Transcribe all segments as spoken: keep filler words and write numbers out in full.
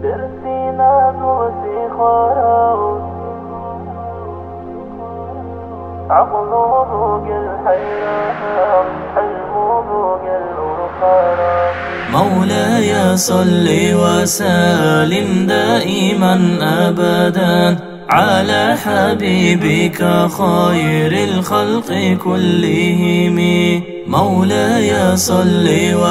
درسينا دوسي خراو عقله ذوق الحيرة حلمه ذوق الأرخارة. مولاي صل وسلم دائما أبدا على حبيبك خير الخلق كلهم. مولاي صل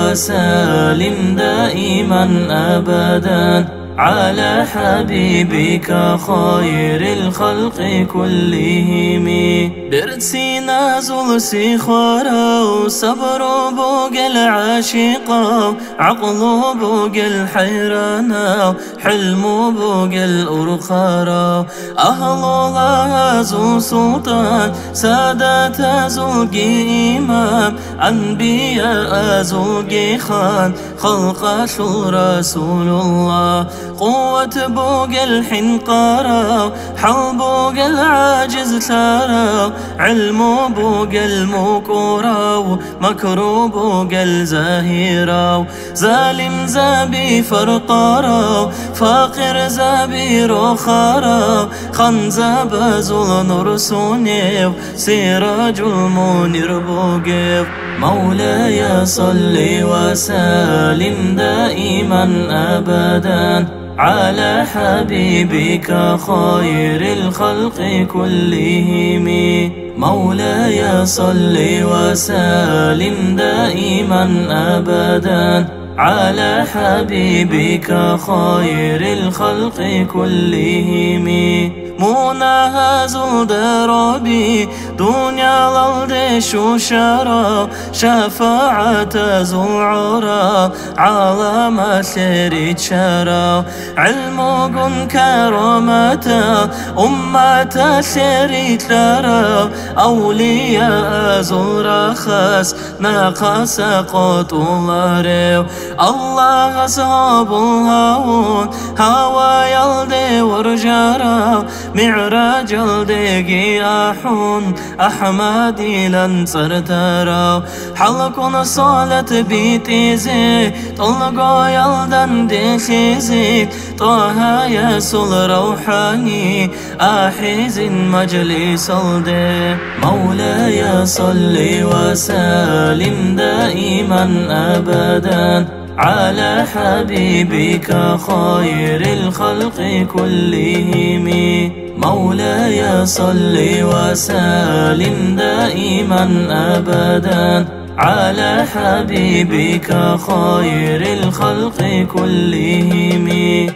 وسلم دائما أبدا على حبيبك خير الخلق كلهم. درسي نازل سيخارا وصبر بوق العاشقا عقله بوق الحيرانا حلم بوق الأرخارا. أهل غازو سلطان سادات زوجي إمام أنبياء زوجي خان خلق شو رسول الله. قوة بوق الحنقارة حل بوق العاجز ثارة علم بوق المكورة مكر بوق الزاهرة. ظالم زابي فرقارة فاقر زابي رخارة خنزاب زول نرسونيو سراج المنير بوقف. مولاي صل وسلم دائما أبدا على حبيبك خير الخلق كلهم. مولاي صل وسلم دائما أبدا على حبيبك خير الخلق كلهم. مناهز دربي دنيا الأرض شوشرا شفاعة زعرا على مسير شرا. علم كرامة أمة سريت لرا أولياء زرخس نقص قطولاريو. الله أصحاب الهون هوا يلدي ورجرا معراج الدقي أحون أحمدي لن صرترا. حلق صالة بيتي زي طلقوا يلدن ديشي طه يسول روحاني أحيز مجلس الدي. مولاي صل وسلم دائما أبدا على حبيبك خير الخلق كلهم. مولاي صل وسلم دائما أبدا على حبيبك خير الخلق كلهم.